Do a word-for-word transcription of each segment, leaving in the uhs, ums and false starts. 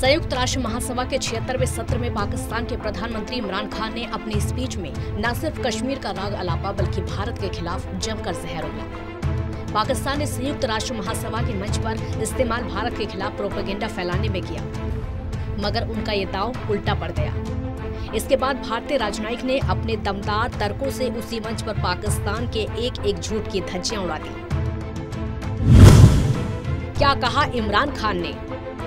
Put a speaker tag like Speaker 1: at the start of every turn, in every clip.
Speaker 1: संयुक्त राष्ट्र महासभा के छिहत्तरवें सत्र में पाकिस्तान के प्रधानमंत्री इमरान खान ने अपनी स्पीच में न सिर्फ कश्मीर का राग अलापा बल्कि भारत के खिलाफ जमकर जहर उगला। पाकिस्तान ने संयुक्त राष्ट्र महासभा के मंच पर इस्तेमाल भारत के खिलाफ प्रोपेगेंडा फैलाने में किया, मगर उनका ये दांव उल्टा पड़ गया। इसके बाद भारतीय राजनयिक ने अपने दमदार तर्कों से उसी मंच पर पाकिस्तान के एक एक झूठ की धज्जियां उड़ा दी। क्या कहा इमरान खान ने?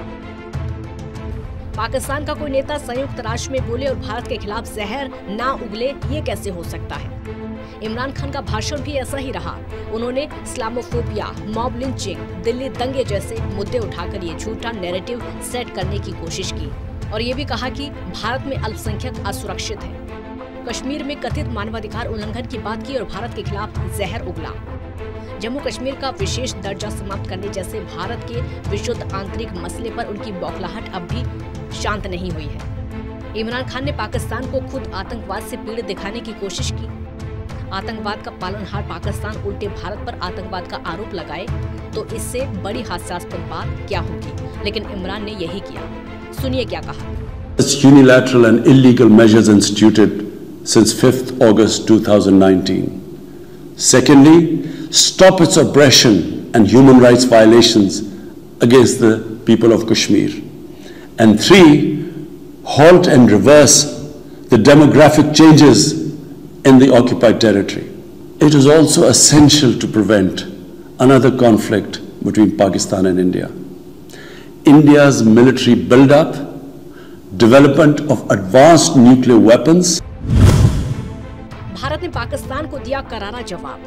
Speaker 1: पाकिस्तान का कोई नेता संयुक्त राष्ट्र में बोले और भारत के खिलाफ जहर ना उगले, ये कैसे हो सकता है? इमरान खान का भाषण भी ऐसा ही रहा। उन्होंने इस्लामोफोबिया, मॉब लिंचिंग, दिल्ली दंगे जैसे मुद्दे उठाकर ये झूठा नैरेटिव सेट करने की कोशिश की और ये भी कहा कि भारत में अल्पसंख्यक असुरक्षित है। कश्मीर में कथित मानवाधिकार उल्लंघन की बात की और भारत के खिलाफ जहर उगला। जम्मू कश्मीर का विशेष दर्जा समाप्त करने जैसे भारत के विशुद्ध आंतरिक मसले पर उनकी बौखलाहट अब भी शांत नहीं हुई है। इमरान खान ने पाकिस्तान को खुद आतंकवाद से पीड़ित दिखाने की कोशिश की। आतंकवाद का पालनहार पाकिस्तान उल्टे भारत पर आतंकवाद का आरोप लगाए तो इससे बड़ी हास्यास्पद बात क्या होगी, लेकिन इमरान ने यही किया। सुनिए क्या कहा।
Speaker 2: Unilateral and illegal measures instituted since fifth August two thousand nineteen. Secondly, stop its oppression and human rights violations against the people of Kashmir. And three, halt and reverse the demographic changes in the occupied territory. It is also essential to prevent another conflict between Pakistan and India. India's military build-up, development of advanced nuclear weapons.
Speaker 1: Bharat ने पाकिस्तान को दिया करारा जवाब।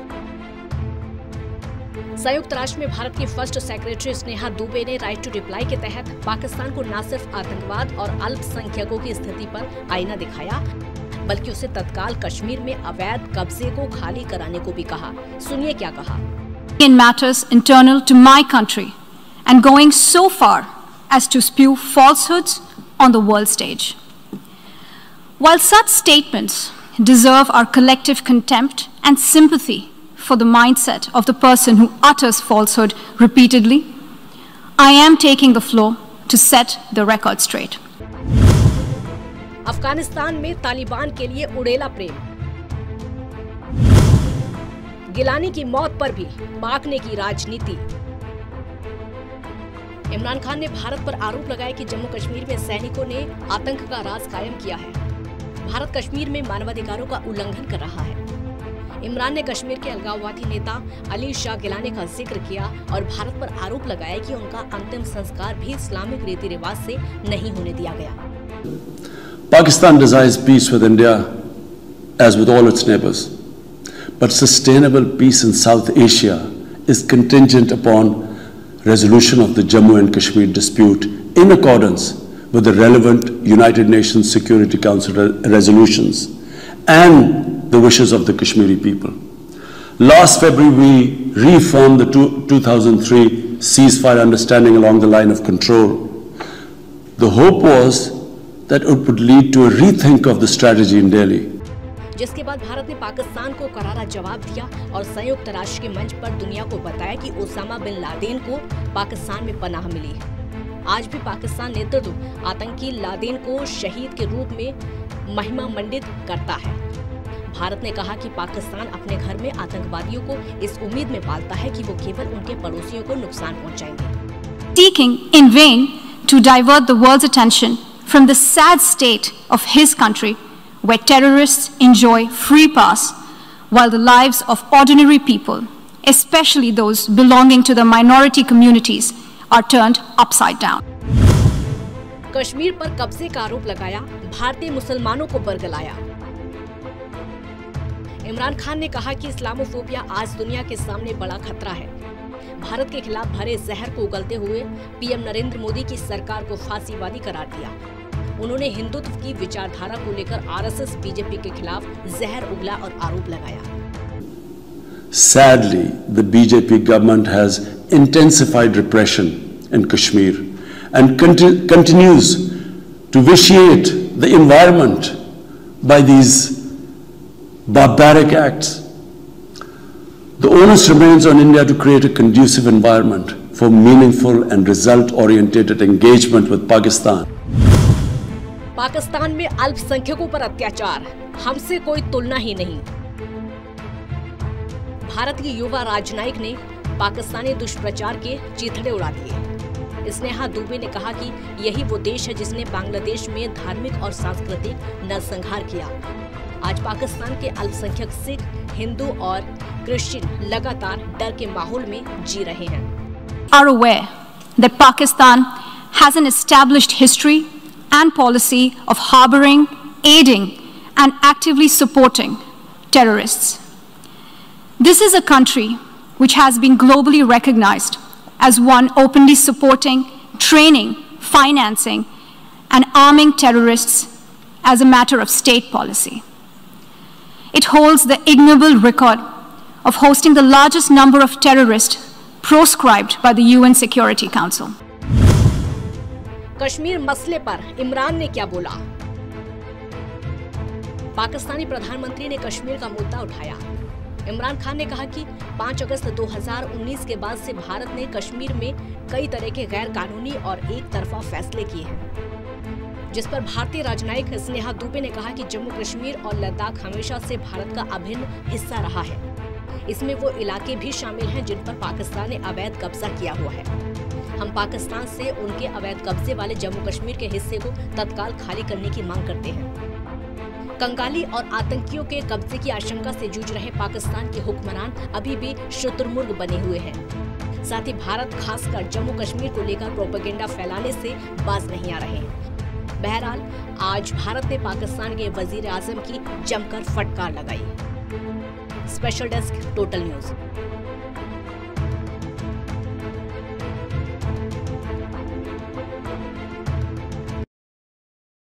Speaker 1: संयुक्त राष्ट्र में भारत की first secretary Sneha Dubey ने राइट टू रिप्लाई के तहत पाकिस्तान को न सिर्फ आतंकवाद और अल्पसंख्यकों की स्थिति पर आईना दिखाया, बल्कि उसे तत्काल कश्मीर में अवैध कब्जे को खाली कराने को भी कहा। सुनिए क्या कहा।
Speaker 3: In matters internal to my country and going so far as to spew falsehoods on the world stage. While such statements deserve our collective contempt and sympathy for the mindset of the person who utters falsehood repeatedly, I am taking the floor to set the record straight.
Speaker 1: Afghanistan में तालिबान के लिए उड़ेला प्रेम। गिलानी की मौत पर भी पाक ने की राजनीति। इमरान खान ने भारत पर आरोप लगाया कि जम्मू कश्मीर में सैनिकों ने आतंक का राज कायम किया है। भारत कश्मीर में मानवाधिकारों का उल्लंघन कर रहा है। इमरान ने कश्मीर के अलगाववादी नेता अली शाह गिलानी का जिक्र किया और भारत पर आरोप लगाया कि उनका अंतिम संस्कार भी इस्लामिक रीति रिवाज से नहीं होने दिया गया।
Speaker 2: Pakistan desires peace with India as with all its neighbors, but sustainable peace in South Asia is contingent upon resolution of the Jammu and Kashmir dispute in accordance with the relevant United Nations Security Council re resolutions and the wishes of the Kashmiri people. Last February, we reaffirmed the two thousand three ceasefire understanding along the line of control. The hope was that it would lead to a rethink of the strategy in Delhi.
Speaker 1: जिसके बाद भारत ने पाकिस्तान को करारा जवाब दिया और संयुक्त राष्ट्र के मंच पर दुनिया को बताया कि ओसामा बिन लादेन को पाकिस्तान में पनाह मिली है। आज भी पाकिस्तान नेतृत्व आतंकी लादेन को शहीद के रूप में महिमा मंडित करता है। भारत ने कहा कि पाकिस्तान अपने घर में आतंकवादियों को इस उम्मीद में पालता है कि वो केवल उनके पड़ोसियों को नुकसान पहुंचाएंगे।
Speaker 3: Seeking in vain to divert the world's attention from the sad state of his country, where terrorists enjoy free pass, while the lives of ordinary people, especially those belonging to the minority communities, are turned upside down.
Speaker 1: Kashmir पर कब्जे का आरोप लगाया, भारतीय मुसलमानों को बरगलाया। इमरान खान ने कहा कि इस्लामोफोबिया आज दुनिया के सामने बड़ा खतरा है। भारत के खिलाफ भरे जहर को उगलते हुए पीएम नरेंद्र मोदी की सरकार को फांसीवादी करार दिया। उन्होंने हिंदुत्व की विचारधारा को लेकर आरएसएस बीजेपी के खिलाफ जहर उगला और आरोप लगाया।
Speaker 2: Sadly, the B J P government has intensified repression in Kashmir and conti continues to vitiate the environment by these barbaric acts. The onus remains on India to create a conducive environment for meaningful and result-oriented engagement with Pakistan.
Speaker 1: Pakistan में अल्पसंख्यकों पर अत्याचार हमसे कोई तुलना ही नहीं। भारत की युवा राजनयिक ने पाकिस्तानी दुष्प्रचार के चीथड़े उड़ा दिए। स्नेहा दुबे ने कहा कि यही वो देश है जिसने बांग्लादेश में धार्मिक और सांस्कृतिक नरसंहार किया। आज पाकिस्तान के अल्पसंख्यक सिख, हिंदू और क्रिश्चियन लगातार डर के माहौल में जी रहे हैं।
Speaker 3: Are aware that Pakistan has an established history and policy of harboring, aiding, and actively supporting terrorists. This is a country which has been globally recognized as one openly supporting, training, financing, and arming terrorists as a matter of state policy. It holds the ignoble record of hosting the largest number of terrorists proscribed by the U N Security Council.
Speaker 1: Kashmir मसले पर इमरान ने क्या बोला? पाकिस्तानी प्रधानमंत्री ने कश्मीर का मुद्दा उठाया। इमरान खान ने कहा कि पाँच अगस्त दो हज़ार उन्नीस के बाद से भारत ने कश्मीर में कई तरह के गैर कानूनी और एक तरफा फैसले किए हैं, जिस पर भारतीय राजनयिक स्नेहा दुबे ने कहा कि जम्मू कश्मीर और लद्दाख हमेशा से भारत का अभिन्न हिस्सा रहा है। इसमें वो इलाके भी शामिल हैं जिन पर पाकिस्तान ने अवैध कब्जा किया हुआ है। हम पाकिस्तान से उनके अवैध कब्जे वाले जम्मू कश्मीर के हिस्से को तत्काल खाली करने की मांग करते हैं। कंगाली और आतंकियों के कब्जे की आशंका से जूझ रहे पाकिस्तान के हुक्मरान अभी भी शुतुरमुर्ग बने हुए हैं। साथ ही भारत खासकर जम्मू कश्मीर को लेकर प्रोपेगेंडा फैलाने से बाज नहीं आ रहे हैं। बहरहाल आज भारत ने पाकिस्तान के वजीर आजम की जमकर फटकार लगाई। Special desk, Total news.